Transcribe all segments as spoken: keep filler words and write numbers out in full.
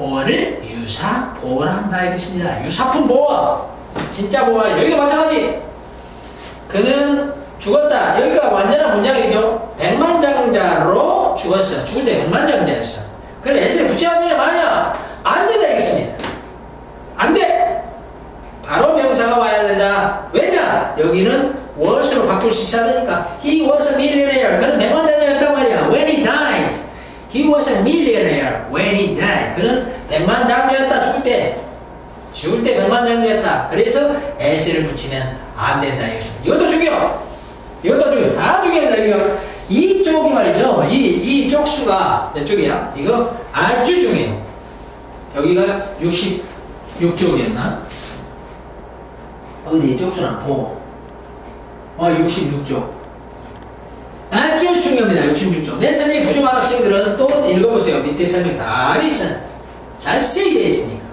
보호를 유사 보호를 한다 이것입니다. 유사품 보호, 진짜 보호. 여기가 마찬가지. 그는 죽었다. 여기가 완전한 문장이죠. 백만장자로 죽었어. 죽을 때 백만장자였어. 그럼 S를 붙여야 되냐 마냐? 안 된다 이겠습니다. 안 돼. 바로 명사가 와야 된다. 왜냐? 여기는 was로 바꿀 수 있어야 되니까. He was a millionaire. 그는 백만장자였단 말이야. When he died. He was a millionaire. When he died. 그는 백만장자였다. 죽을 때. 죽을 때 백만장자였다. 그래서 S를 붙이면 안 된다 이것입니다. 이것도 중요. 이것도 중요. 다 중요합니다. 이거. 이쪽이 말이죠. 이, 이 쪽수가 몇 쪽이야? 이거 아주 중요해요. 여기가 육십육 쪽이었나? 어디 이 쪽수는 안 보고. 어, 육십육 쪽. 아주 중요합니다. 육십육 쪽. 내 설명이 부족한 학생들은 또 읽어보세요. 밑에 설명 다 있어. 자세히 되어 있으니까.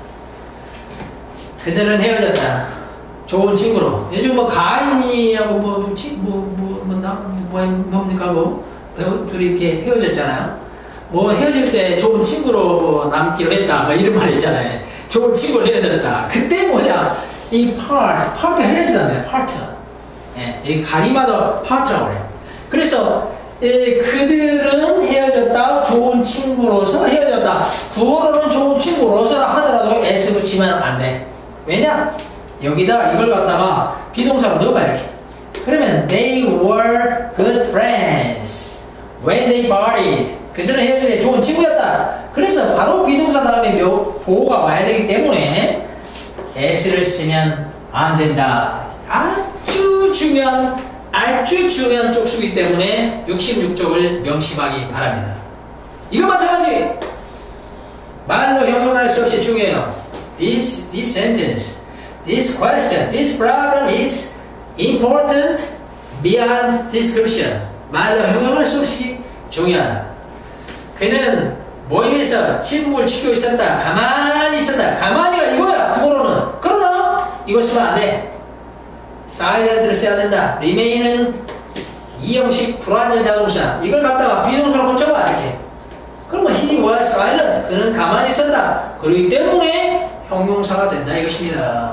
그들은 헤어졌다. 좋은 친구로. 요즘 뭐 가인이하고 뭐, 뭐, 뭐, 뭐, 뭐, 나, 뭐, 뭡니까, 뭐, 배우들이 이렇게 헤어졌잖아요. 뭐, 헤어질 때 좋은 친구로 남기로 했다. 뭐, 이런 말 있잖아요. 좋은 친구로 헤어졌다. 그때 뭐냐, 이 part, part 헤어지잖아요. part. 예, 이 가리마도 part라고 그래요. 그래서, 예, 그들은 헤어졌다. 좋은 친구로서 헤어졌다. 구어로는 좋은 친구로서 하더라도 S 붙이면 안 돼. 왜냐? 여기다 이걸 갖다가 비동사로 넣어봐 이렇게. 그러면 they were good friends when they parted. 그들은 헤어질 때 좋은 친구였다. 그래서 바로 비동사 다음에 보호가 와야 되기 때문에 S를 쓰면 안 된다. 아주 중요한 아주 중요한 쪽수이기 때문에 육십육 쪽을 명심하기 바랍니다. 이거 마찬가지. 말로 형용할 수 없이 중요해요. This, this sentence, this question, this problem is important beyond description. 말로 형용할 수 없이 중요하다. 그는 모임에서 침묵을 지키고 있었다. 가만히 있었다. 가만히가 이거야. 국어로는. 그러나 이거 쓰면 안 돼. silent를 써야 된다. remain은 이형식 불완전 자동사. 이걸 갖다가 비동사로 고쳐봐 이렇게. 그러면 he was silent. 그는 가만히 있었다. 그렇기 때문에 형용사가 된다 이것입니다.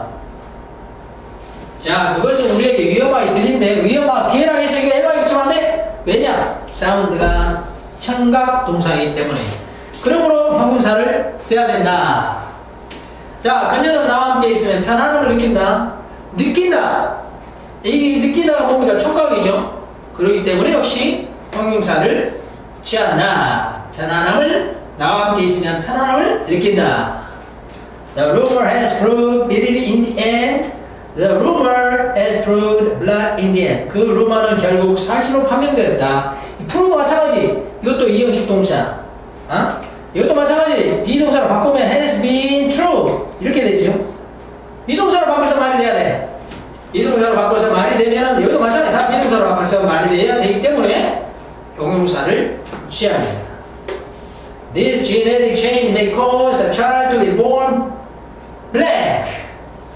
자, 그것은 우리에게 위험하게 들리는데 위험하게라고 해서 이거 해봐야겠지만 안 돼. 왜냐? 사운드가 청각 동사이기 때문에. 그러므로 형용사를 써야 된다. 자, 그녀는 나와 함께 있으면 편안함을 느낀다. 느낀다. 이게 느끼다가 뭡니까? 촉각이죠. 그렇기 때문에 역시 형용사를 취한다. 편안함을, 나와 함께 있으면 편안함을 느낀다. The rumor has proved believed in the end. The rumor has proved blood in the end. 그 루머는 결국 사실로 판명되었다. 프로도 마찬가지. 이것도 이형식 동사. 어? 이것도 마찬가지. 비동사로 바꾸면 has been true. 이렇게 되죠. 비동사로 바꿔서 말이 돼야 돼. 비동사로 바꿔서 말이 되면 이것도 마찬가지. 다 비동사로 바꿔서 말이 돼야 되기 때문에 형용사를 취합니다. This genetic change may cause a child to be born black.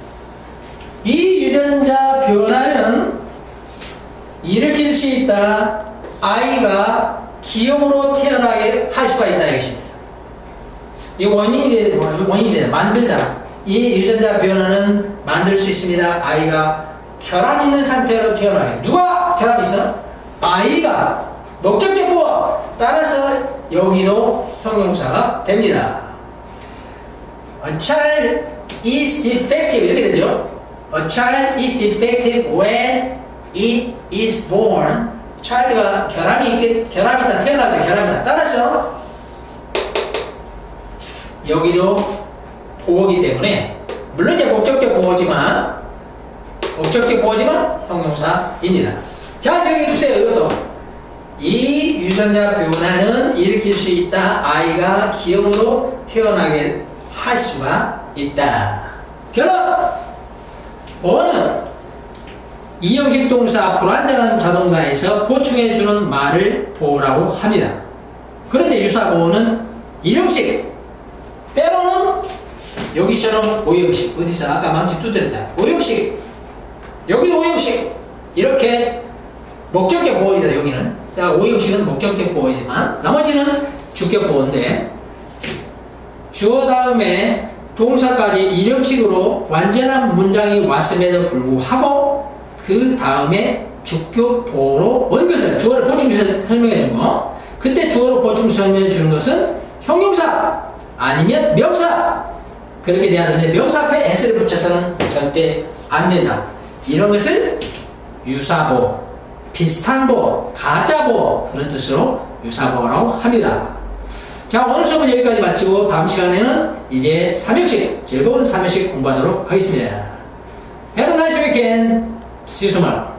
이 유전자 변화는 일으킬 수 있다. 아이가 기형으로 태어나게 할 수가 있다 이것입니다. 이 원인이 원인이 돼 만들다. 이 유전자 변화는 만들 수 있습니다. 아이가 혈압 있는 상태로 태어나게. 누가 혈압 있어? 아이가. 목적격 보호. 따라서 여기도 형용사가 됩니다. A child is defective 이렇게 되죠. A child is defective when it is born. child가 결함이 있게, 결함이 있다, 태어날 때 결함이 있다. 따라서 여기도 보호이기 때문에 물론 이제 목적격 보호지만 목적격 보호지만 형용사입니다. 자, 여기 주세요. 이것도 이 유전자 변화는 일으킬 수 있다. 아이가 기형으로 태어나게 할 수가 있다. 결론! 보호는 이형식 동사 불완전한 자동사에서 보충해주는 말을 보호라고 합니다. 그런데 유사 보호는 일형식, 때로는 여기처럼 오형식, 어디서 아까 망치 두드렸다. 오형식, 여기도 오형식, 이렇게 목적격 보호이다. 여기는 자, 오형식은 목적격 보호이지만 나머지는 주격 보호인데 주어 다음에 동사까지 일형식으로 완전한 문장이 왔음에도 불구하고 그 다음에 주격보로 원것을 주어를 보충해서 설명해 주는 거. 그때 주어로 보충 설명해 주는 것은 형용사 아니면 명사 그렇게 돼야 되는데 명사 앞에 s를 붙여서는 절대 안 된다. 이런 것을 유사보, 비슷한보, 가짜보 그런 뜻으로 유사보라고 합니다. 자, 오늘 수업은 여기까지 마치고 다음 시간에는 이제 삼형식, 즐거운 삼형식 공부하도록 하겠습니다. Have a nice weekend. See you tomorrow.